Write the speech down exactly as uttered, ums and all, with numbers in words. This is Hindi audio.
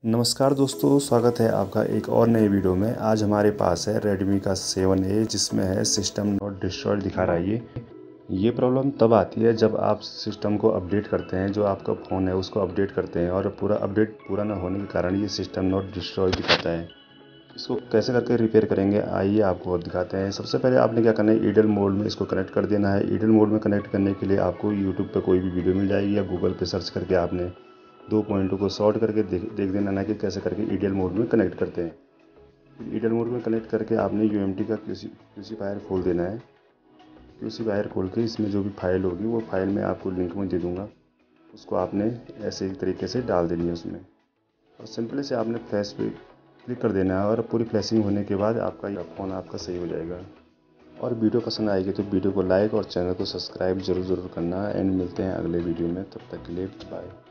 नमस्कार दोस्तों, स्वागत है आपका एक और नए वीडियो में। आज हमारे पास है रेडमी का सेवन ए जिसमें है सिस्टम नॉट डिस्ट्रॉयड दिखा रहा है। ये ये प्रॉब्लम तब आती है जब आप सिस्टम को अपडेट करते हैं, जो आपका फ़ोन है उसको अपडेट करते हैं और पूरा अपडेट पूरा ना होने के कारण ये सिस्टम नॉट डिस्ट्रॉयड दिखाता है। इसको कैसे करके रिपेयर करेंगे आइए आपको दिखाते हैं। सबसे पहले आपने क्या करना है, ईडल मोड में इसको कनेक्ट कर देना है। ईडल मोड में कनेक्ट करने के लिए आपको यूट्यूब पर कोई भी वीडियो मिल जाएगी या गूगल पे सर्च करके आपने दो पॉइंटों को शॉर्ट करके देख देख देना ना कि कैसे करके ईडीएल मोड में कनेक्ट करते हैं। ईडीएल मोड में कनेक्ट करके आपने यूएमटी का क्यूसी क्यूसीफायर खोल देना है। क्यूसीफायर खोल के इसमें जो भी फाइल होगी वो फाइल मैं आपको लिंक में दे दूँगा, उसको आपने ऐसे ही तरीके से डाल देनी है उसमें और सिंपली से आपने फ्लैश पे क्लिक कर देना है और पूरी फ्लैशिंग होने के बाद आपका फ़ोन आपका सही हो जाएगा। और वीडियो पसंद आएगी तो वीडियो को लाइक और चैनल को सब्सक्राइब जरूर जरूर करना। एंड मिलते हैं अगले वीडियो में, तब तक के लिए बाय।